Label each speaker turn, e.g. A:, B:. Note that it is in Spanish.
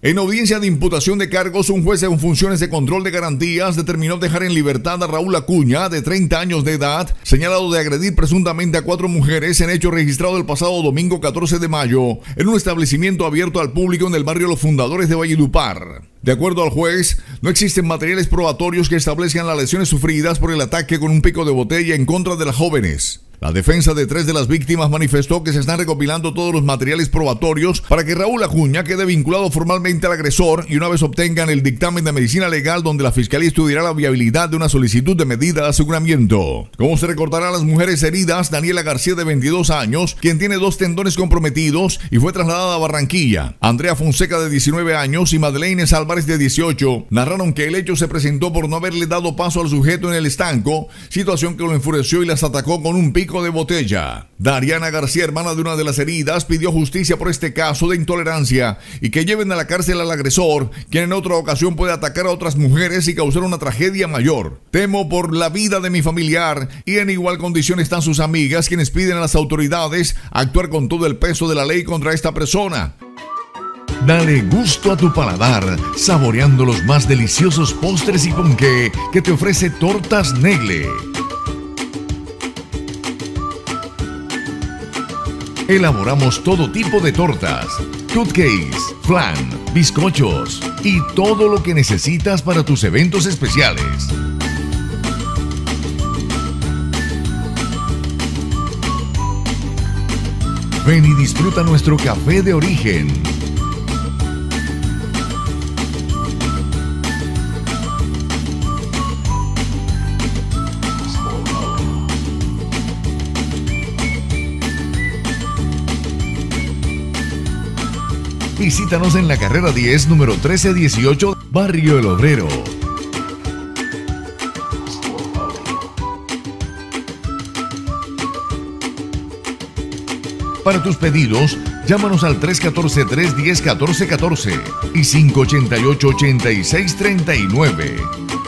A: En audiencia de imputación de cargos, un juez en funciones de control de garantías determinó dejar en libertad a Raúl Acuña, de 30 años de edad, señalado de agredir presuntamente a 4 mujeres en hecho registrado el pasado domingo 14 de mayo en un establecimiento abierto al público en el barrio Los Fundadores de Valledupar. De acuerdo al juez, no existen materiales probatorios que establezcan las lesiones sufridas por el ataque con un pico de botella en contra de las jóvenes. La defensa de 3 de las víctimas manifestó que se están recopilando todos los materiales probatorios para que Raúl Acuña quede vinculado formalmente al agresor y una vez obtengan el dictamen de medicina legal donde la fiscalía estudiará la viabilidad de una solicitud de medida de aseguramiento. Como se recordará a las mujeres heridas, Daniela García de 22 años, quien tiene 2 tendones comprometidos y fue trasladada a Barranquilla. Andrea Fonseca de 19 años y Madeleine Álvarez de 18 narraron que el hecho se presentó por no haberle dado paso al sujeto en el estanco, situación que lo enfureció y las atacó con un pico de botella. Dariana García, hermana de una de las heridas, pidió justicia por este caso de intolerancia y que lleven a la cárcel al agresor, quien en otra ocasión puede atacar a otras mujeres y causar una tragedia mayor. Temo por la vida de mi familiar y en igual condición están sus amigas, quienes piden a las autoridades actuar con todo el peso de la ley contra esta persona.
B: Dale gusto a tu paladar, saboreando los más deliciosos postres y ponqué que te ofrece Tortas Negle. Elaboramos todo tipo de tortas, cupcakes, flan, bizcochos y todo lo que necesitas para tus eventos especiales. Ven y disfruta nuestro café de origen. Visítanos en la carrera 10, número 1318, Barrio El Obrero. Para tus pedidos, llámanos al 314-310-1414 y 588-8639.